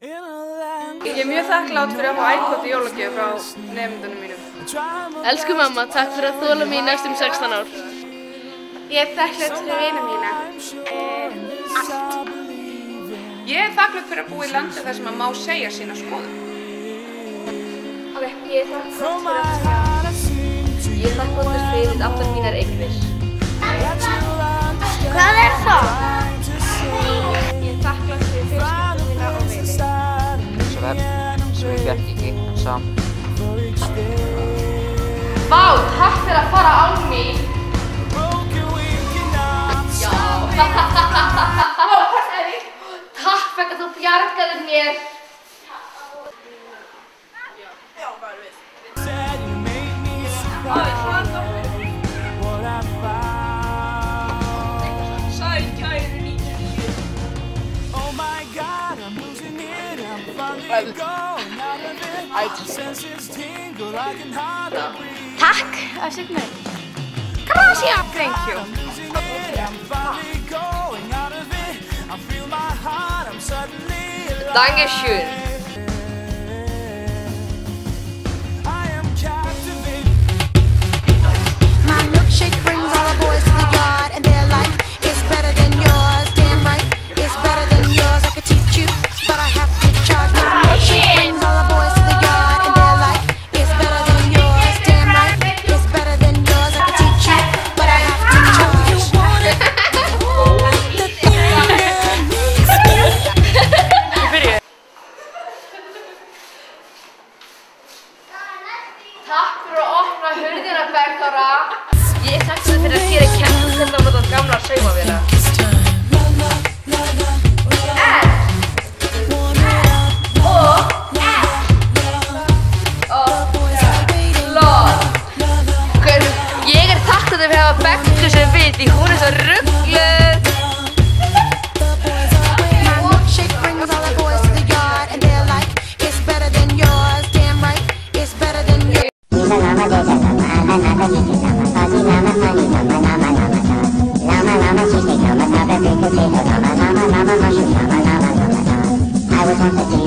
Ég er mjög þakklátt fyrir að fá iPod í jólagjöf frá nefndunum mínum. Elsku mamma, takk fyrir að þola mig í næstum 16 ár. Ég er þakklátt fyrir vina mína. Allt. Ég er þakklátt fyrir að búa í landi þar sem að má segja sína skoðun. Ok, ég er þakklátt fyrir að segja. Ég er þakklátt fyrir allar mínar eignir. Hvað er það? Ég er þakklátt fyrir fjölskyldu mína og vini. Svo ég fékk ekki, en samt. Vá, takk fyrir að fara á mig. Já. Takk fyrir að þú bjargaði mér. Já, hvað er við? Takk, afsöknu. Gracias, thank you. Dankeschön. My milkshake brings all the boys to the yard, and they're like, it's better than yours. Damn right, it's better than yours. I could teach you, but I have to charge. My milkshake brings all the boys to the yard, and they're like, it's better than yours. Damn right, it's better than yours. I could teach you, but I have to charge. You want it? The thing that makes me. Takk fyrir að opna hurðina, Bergþóra. Ég er þakklátt fyrir að gera kennslu á þetta gamla saumavéla. Ég er þakklátt fyrir að hafa Beggu sem vit, því hún er svo ruggluð. My milkshake brings all the boys to the yard, and they're like, it's better than yours. Damn right, it's better than yours. I was once a